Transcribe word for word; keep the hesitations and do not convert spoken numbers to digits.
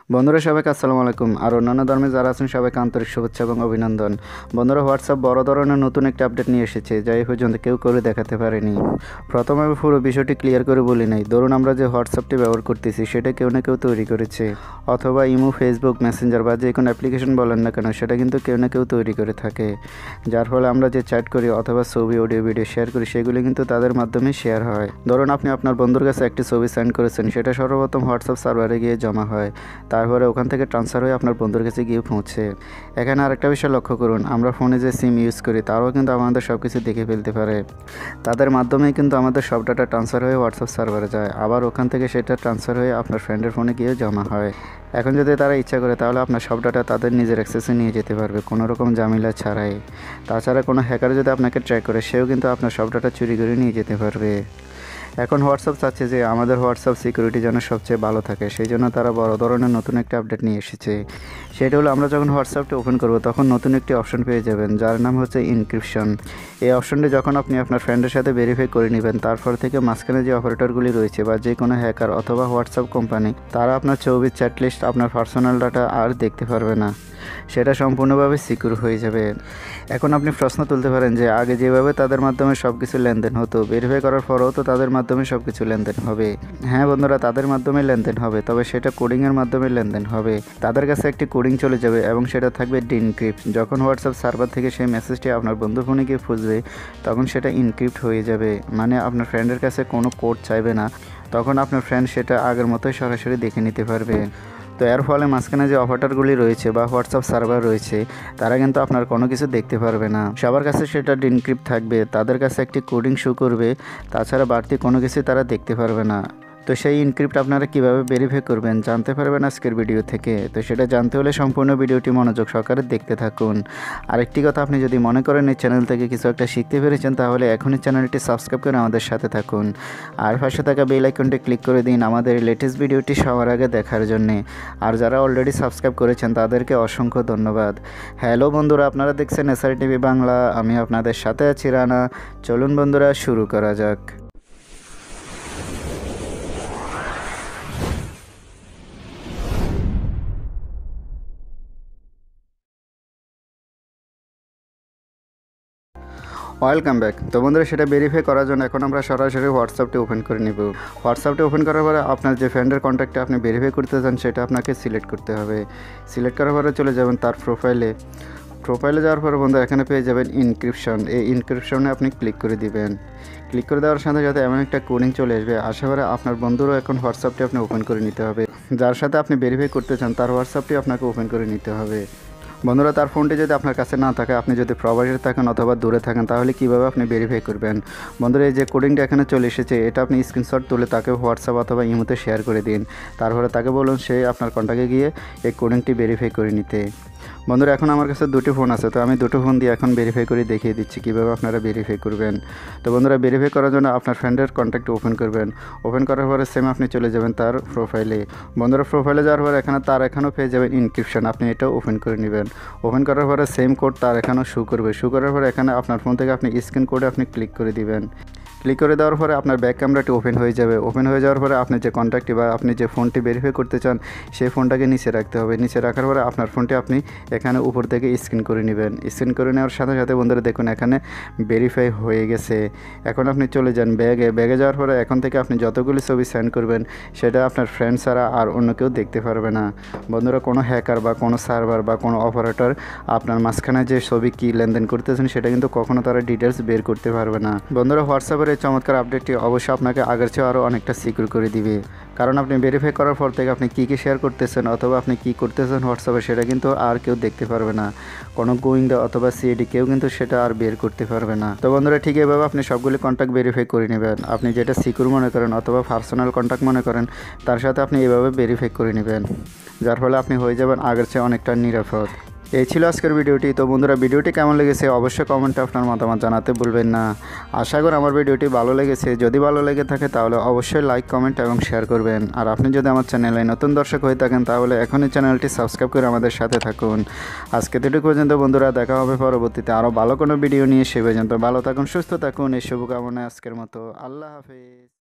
বন্ধুরা সবাইকে আসসালামু আলাইকুম। আর অন্যান্য ধর্মে যারা আছেন সবাইকে আন্তরিক শুভেচ্ছা এবং অভিনন্দন। বন্ধুরা, হোয়াটসঅ্যাপ বড় ধরনের নতুন একটা আপডেট নিয়ে এসেছে, যা এই পর্যন্ত কেউ করে দেখাতে পারেনি। প্রথমে আমি পুরো বিষয়টি ক্লিয়ার করে বলি নাই। ধরুন আমরা যে হোয়াটসঅ্যাপটি ব্যবহার করতেছি সেটা কেউ না কেউ তৈরি করেছে, অথবা ইমো, ফেসবুক, মেসেঞ্জার বা যে কোনো অ্যাপ্লিকেশন বলেন না কেন, সেটা কিন্তু কেউ না কেউ তৈরি করে থাকে। যার ফলে আমরা যে চ্যাট করি অথবা ছবি, অডিও, ভিডিও শেয়ার করি, সেগুলি কিন্তু তাদের মাধ্যমে শেয়ার হয়। ধরুন আপনি আপনার বন্ধুর কাছে একটি ছবি সেন্ড করেছেন, সেটা সর্বপ্রথম হোয়াটসঅ্যাপ সার্ভারে গিয়ে জমা হয়, তারপরে ওখান থেকে ট্রান্সফার হয়ে আপনার বন্ধুর কাছে গিয়ে পৌঁছে। এখানে আরেকটা বিষয় লক্ষ্য করুন, আমরা ফোনে যে সিম ইউজ করি তারাও কিন্তু আমাদের সব কিছু দেখে ফেলতে পারে। তাদের মাধ্যমেই কিন্তু আমাদের সব ডাটা ট্রান্সফার হয়ে হোয়াটসঅ্যাপ সার্ভারে যায়, আবার ওখান থেকে সেটা ট্রান্সফার হয়ে আপনার ফ্রেন্ডের ফোনে গিয়ে জমা হয়। এখন যদি তারা ইচ্ছা করে তাহলে আপনার সব ডাটা তাদের নিজের অ্যাক্সেসে নিয়ে যেতে পারবে, কোনো রকম ঝামেলা ছাড়াই। তাছাড়া কোনো হ্যাকার যদি আপনাকে ট্র্যাক করে, সেও কিন্তু আপনার সব ডাটা চুরি করে নিয়ে যেতে পারবে। এখন হোয়াটসঅ্যাপ চাচ্ছে যে আমাদের হোয়াটসঅ্যাপ সিকিউরিটি যেন সবচেয়ে ভালো থাকে, সেই জন্য তারা বড় ধরনের নতুন একটা আপডেট নিয়ে এসেছে। সেটা হলো, আমরা যখন হোয়াটসঅ্যাপটা ওপেন করব তখন নতুন একটি অপশন পেয়ে যাবেন, যার নাম হচ্ছে ইনক্রিপশন। এই অপশনটি যখন আপনি আপনার ফ্রেন্ডের সাথে ভেরিফাই করে নেবেন, তারপর থেকে মাঝখানে যে অপারেটরগুলি রয়েছে বা যে কোনো হ্যাকার অথবা হোয়াটসঅ্যাপ কোম্পানি, তারা আপনার ছবি, চ্যাট লিস্ট, আপনার পার্সোনাল ডাটা আর দেখতে পারবে না। সেটা সম্পূর্ণভাবে সিকিউর হয়ে যাবে। এখন আপনি প্রশ্ন তুলতে পারেন যে আগে যেভাবে তাদের মাধ্যমে সব কিছু লেনদেন হতো, ভেরিফাই করার পরেও তো তাদের মাধ্যমে সব কিছু লেনদেন হবে। হ্যাঁ বন্ধুরা, তাদের মাধ্যমে লেনদেন হবে, তবে সেটা কোডিংয়ের মাধ্যমে লেনদেন হবে। তাদের কাছে একটি কোডিং চলে যাবে এবং সেটা থাকবে ডিনক্রিপ্ট। যখন হোয়াটসঅ্যাপ সার্ভার থেকে সেই মেসেজটি আপনার বন্ধু ফোনে গিয়ে খুঁজবে, তখন সেটা ইনক্রিপ্ট হয়ে যাবে, মানে আপনার ফ্রেন্ডের কাছে কোনো কোড চাইবে না। তখন আপনার ফ্রেন্ড সেটা আগের মতোই সরাসরি দেখে নিতে পারবে। তো এর ফলে মাঝখানে যে অপারেটরগুলি রয়েছে বা হোয়াটসঅ্যাপ সার্ভার রয়েছে, তারা কিন্তু আপনার কোনো কিছু দেখতে পারবে না। সবার কাছে সেটা ডিনক্রিপ্ট থাকবে, তাদের কাছে একটি কোডিং শো করবে, তাছাড়া বাড়তি কোনো কিছু তারা দেখতে পারবে না। তো সেই ইনক্রিপ্ট আপনারা কীভাবে ভেরিফাই করবেন জানতে পারবেন আজকের ভিডিও থেকে। তো সেটা জানতে হলে সম্পূর্ণ ভিডিওটি মনোযোগ সহকারে দেখতে থাকুন। আরেকটি কথা, আপনি যদি মনে করেন এই চ্যানেল থেকে কিছু একটা শিখতে পেরেছেন, তাহলে এখনই চ্যানেলটি সাবস্ক্রাইব করে আমাদের সাথে থাকুন, আর পাশে থাকা বেল আইকনটি ক্লিক করে দিন আমাদের লেটেস্ট ভিডিওটি সবার আগে দেখার জন্যে। আর যারা অলরেডি সাবস্ক্রাইব করেছেন তাদেরকে অসংখ্য ধন্যবাদ। হ্যালো বন্ধুরা, আপনারা দেখছেন এসআর টিভি বাংলা, আমি আপনাদের সাথে আছি রানা। চলুন বন্ধুরা, শুরু করা যাক। Welcome back. তো বন্ধুরা, সেটা ভেরিফাই করার জন্য এখন আমরা সরাসরি হোয়াটসঅ্যাপটি ওপেন করে নেব। হোয়াটসঅ্যাপটি ওপেন করার পরে আপনার যে ফ্রেন্ডের কন্ট্যাক্টে আপনি ভেরিফাই করতে চান সেটা আপনাকে সিলেক্ট করতে হবে। সিলেক্ট করার পরে চলে যাবেন তার প্রোফাইলে। প্রোফাইলে যাওয়ার পরে বন্ধু এখানে পেয়ে যাবেন ইনক্রিপশন। এই ইনক্রিপশনে আপনি ক্লিক করে দিবেন। ক্লিক করে দেওয়ার সাথে সাথে এমন একটা কোডিং চলে আসবে। আশা করি আপনার বন্ধুরও এখন হোয়াটসঅ্যাপটি আপনি ওপেন করে নিতে হবে। যার সাথে আপনি ভেরিফাই করতে চান তার হোয়াটসঅ্যাপটি আপনাকে ওপেন করে নিতে হবে। বন্ধুরা, তার ফোনটি যদি আপনার কাছে না থাকে, আপনি যদি প্রবাসে থাকেন অথবা দূরে থাকেন, তাহলে কীভাবে আপনি ভেরিফাই করবেন? বন্ধুরা, এই যে কোডিংটা এখানে চলে এসেছে, এটা আপনি স্ক্রিনশট তুলে তাকে হোয়াটসঅ্যাপ অথবা ইমোতে শেয়ার করে দিন। তারপরে তাকে বলুন সে আপনার কন্ট্যাক্টে গিয়ে এই কোডিংটি ভেরিফাই করে নিতে। বন্ধুরা, এখন আমার কাছে দুটি ফোন আছে, তো আমি দুটো ফোন দিয়ে এখন ভেরিফাই করে দেখিয়ে দিচ্ছি কীভাবে আপনারা ভেরিফাই করবেন। তো বন্ধুরা, ভেরিফাই করার জন্য আপনার ফ্রেন্ডের কন্ট্যাক্ট ওপেন করবেন। ওপেন করার পরে সেম আপনি চলে যাবেন তার প্রোফাইলে। বন্ধুরা, প্রোফাইলে যাওয়ার পরে এখানে তার এখানেও পেয়ে যাবেন ইনক্রিপশন, আপনি এটাও ওপেন করে নেবেন। ওপেন করার পরে সেম কোড তার এখানেও শো করবে। শো করার পরে এখানে আপনার ফোন থেকে আপনি স্ক্যান কোডে আপনি ক্লিক করে দিবেন। ক্লিক করে দেওয়ার পরে আপনার ব্যাক ক্যামেরাটি ওপেন হয়ে যাবে। ওপেন হয়ে যাওয়ার পরে আপনি যে কন্ট্যাক্টটি বা আপনি যে ফোনটি ভেরিফাই করতে চান সেই ফোনটাকে নিচে রাখতে হবে। নিচে রাখার পরে আপনার ফোনটি আপনি এখানে উপর থেকে স্ক্যান করে নেবেন। স্ক্যান করে নেওয়ার সাথে সাথে বন্ধুরা দেখুন এখানে ভেরিফাই হয়ে গেছে। এখন আপনি চলে যান ব্যাগে। ব্যাগে যাওয়ার পরে এখন থেকে আপনি যতগুলি ছবি সেন্ড করবেন সেটা আপনার ফ্রেন্ড ছাড়া আর অন্য কেউ দেখতে পারবে না। বন্ধুরা, কোনো হ্যাকার বা কোনো সার্ভার বা কোনো অপারেটর আপনার মাঝখানে যে ছবি কী লেনদেন করতেছেন সেটা কিন্তু কখনো তারা ডিটেলস বের করতে পারবে না। বন্ধুরা, হোয়াটসঅ্যাপের এই চমৎকার আপডেটটি অবশ্যই আপনাকে আগের চেয়ে আরও অনেকটা সিকিউর করে দিবে, কারণ আপনি ভেরিফাই করার পর থেকে আপনি কী কী শেয়ার করতেছেন অথবা আপনি কী করতেছেন হোয়াটসঅ্যাপে সেটা কিন্তু আর কেউ দেখতে পারবে না। কোনো গোয়েন্দা অথবা সিআইডি কেউ কিন্তু সেটা আর বের করতে পারবে না। তো বন্ধুরা, ঠিক এভাবে আপনি সবগুলি কন্ট্যাক্ট ভেরিফাই করে নেবেন। আপনি যেটা সিকিউর মনে করেন অথবা পার্সোনাল কন্ট্যাক্ট মনে করেন, তার সাথে আপনি এভাবে ভেরিফাই করে নেবেন, যার ফলে আপনি হয়ে যাবেন আগের চেয়ে অনেকটা নিরাপদ। এই ছিল আজকের ভিডিওটি। তো বন্ধুরা, ভিডিওটি কেমন লেগেছে অবশ্যই কমেন্টে আপনার মতামত জানাতে ভুলবেন না। আশা করি আমার ভিডিওটি ভালো লেগেছে। যদি ভালো লেগে থাকে তাহলে অবশ্যই লাইক, কমেন্ট এবং শেয়ার করবেন। আর আপনি যদি আমার চ্যানেলে নতুন দর্শক হয়ে থাকেন তাহলে এখনই চ্যানেলটি সাবস্ক্রাইব করে আমাদের সাথে থাকুন। আজকে এটুকু পর্যন্ত বন্ধুরা, দেখা হবে পরবর্তীতে আরও ভালো কোনো ভিডিও নিয়ে। সে পর্যন্ত ভালো থাকুন, সুস্থ থাকুন, এই শুভকামনায় আজকের মতো আল্লাহ হাফেজ।